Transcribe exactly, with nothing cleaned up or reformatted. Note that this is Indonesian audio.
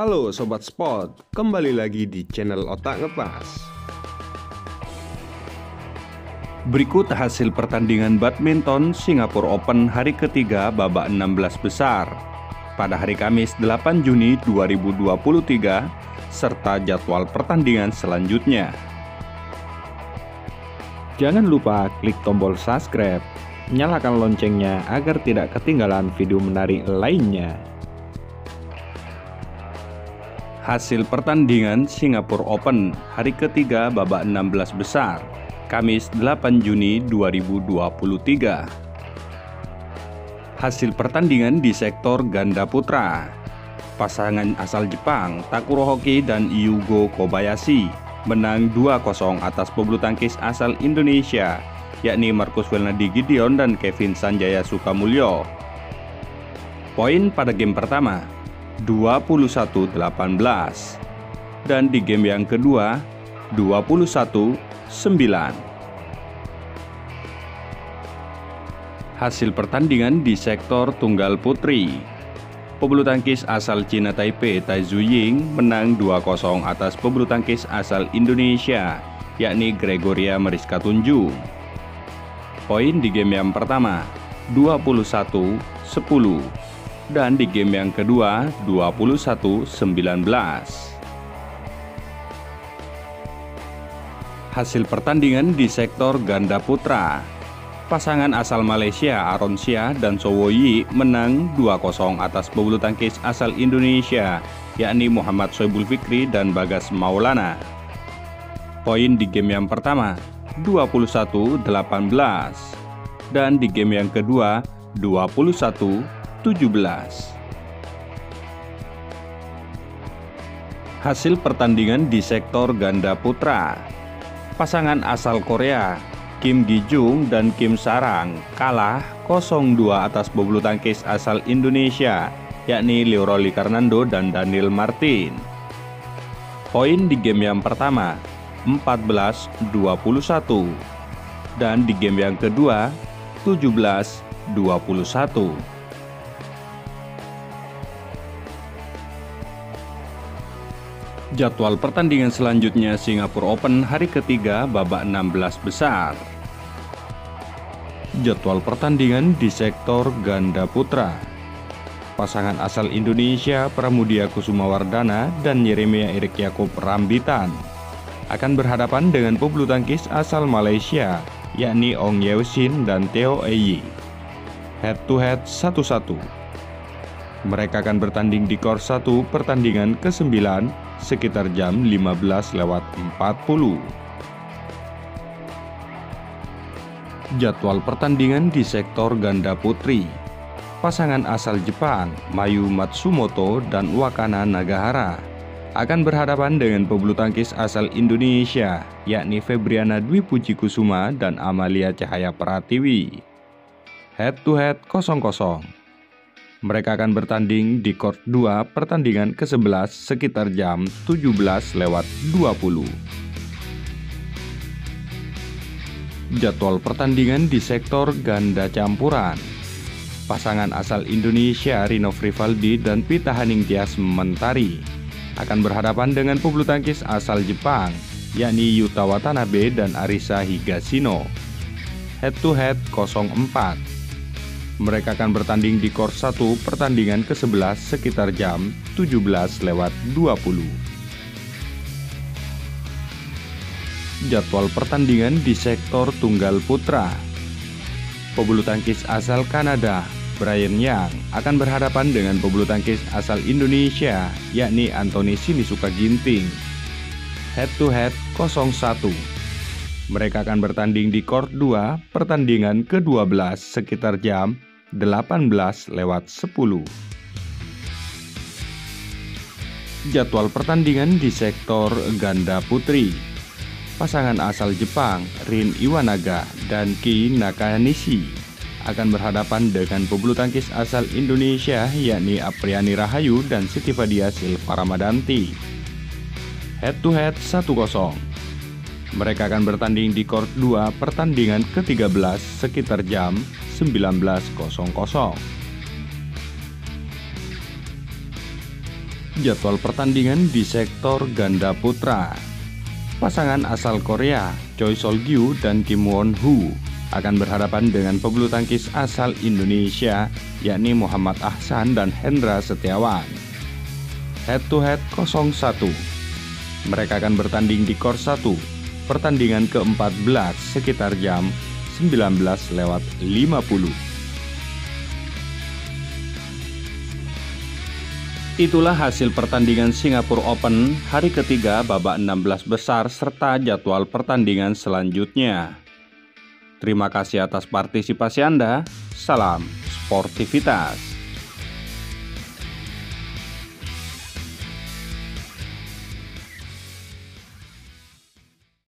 Halo Sobat Sport, kembali lagi di channel Otak Ngepas. Berikut hasil pertandingan badminton Singapore Open hari ketiga babak enam belas besar pada hari Kamis delapan Juni dua ribu dua puluh tiga serta jadwal pertandingan selanjutnya. Jangan lupa klik tombol subscribe, nyalakan loncengnya agar tidak ketinggalan video menarik lainnya. Hasil pertandingan Singapore Open hari ketiga babak enam belas besar, Kamis delapan Juni dua ribu dua puluh tiga. Hasil pertandingan di sektor ganda putra. Pasangan asal Jepang, Takuro Hoki dan Yugo Kobayashi, menang dua kosong atas pebulu tangkis asal Indonesia, yakni Marcus Welnadi Gideon dan Kevin Sanjaya Sukamulyo. Poin pada game pertama, dua puluh satu delapan belas, dan di game yang kedua dua puluh satu sembilan. Hasil pertandingan di sektor tunggal putri. Pebulu tangkis asal Cina Taipei Tai Tzu-ying menang dua kosong atas pebulu tangkis asal Indonesia, yakni Gregoria Mariska Tunjung. Poin di game yang pertama dua puluh satu sepuluh. Dan di game yang kedua dua puluh satu sembilan belas. Hasil pertandingan di sektor ganda putra. Pasangan asal Malaysia Aaron Shea dan Zhou Weyi menang dua kosong atas pebulu tangkis asal Indonesia, yakni Muhammad Soebul Fikri dan Bagas Maulana. Poin di game yang pertama dua puluh satu delapan belas, dan di game yang kedua dua puluh satu tujuh belas. Hasil pertandingan di sektor ganda putra. Pasangan asal Korea Kim Gi-jung dan Kim Sarang kalah nol dua atas pebulu tangkis asal Indonesia, yakni Leo Rolly Karnando dan Daniel Martin. Poin di game yang pertama empat belas dua puluh satu, dan di game yang kedua tujuh belas dua puluh satu. Jadwal pertandingan selanjutnya Singapore Open hari ketiga babak enam belas besar. Jadwal pertandingan di sektor ganda putra. Pasangan asal Indonesia Pramudia Kusumawardana dan Yeremia Erik Yaakob Rambitan akan berhadapan dengan pebulu tangkis asal Malaysia, yakni Ong Yeo Sin dan Theo Eyi. Head to head satu satu. Mereka akan bertanding di court satu pertandingan kesembilan sekitar jam lima belas lewat empat puluh. Jadwal pertandingan di sektor ganda putri. Pasangan asal Jepang Mayu Matsumoto dan Wakana Nagahara akan berhadapan dengan pebulu tangkis asal Indonesia, yakni Febriana Dwi Puji Kusuma dan Amalia Cahaya Pratiwi. Head to head kosong kosong. Mereka akan bertanding di court dua pertandingan ke sebelas sekitar jam tujuh belas lewat dua puluh. Jadwal pertandingan di sektor ganda campuran. Pasangan asal Indonesia Rino Frivaldi dan Pita Haningtyas Mentari akan berhadapan dengan pebulu tangkis asal Jepang, yakni Yuta Watanabe dan Arisa Higashino. Head to head nol empat. Mereka akan bertanding di court satu pertandingan ke sebelas sekitar jam tujuh belas lewat dua puluh. Jadwal pertandingan di sektor tunggal putra. Pebulu tangkis asal Kanada Brian Yang akan berhadapan dengan pebulu tangkis asal Indonesia, yakni Anthony Sinisuka Ginting. Head to head nol satu. Mereka akan bertanding di court dua pertandingan ke dua belas sekitar jam delapan belas lewat sepuluh. Jadwal pertandingan di sektor ganda putri. Pasangan asal Jepang Rin Iwanaga dan Ki Nakanishi akan berhadapan dengan pebulu tangkis asal Indonesia, yakni Apriani Rahayu dan Siti Fadia Silva Ramadanti. Head to head satu kosong. Mereka akan bertanding di court dua pertandingan ke tiga belas sekitar jam sembilan belas. Jadwal pertandingan di sektor ganda putra. Pasangan asal Korea, Choi Sol-gyu dan Kim Won-hu akan berhadapan dengan pebulu tangkis asal Indonesia, yakni Muhammad Ahsan dan Hendra Setiawan. Head to head nol satu. Mereka akan bertanding di Kor satu, pertandingan ke empat belas sekitar jam sembilan belas lewat lima puluh. Itulah hasil pertandingan Singapore Open hari ketiga babak enam belas besar serta jadwal pertandingan selanjutnya. Terima kasih atas partisipasi Anda. Salam sportivitas.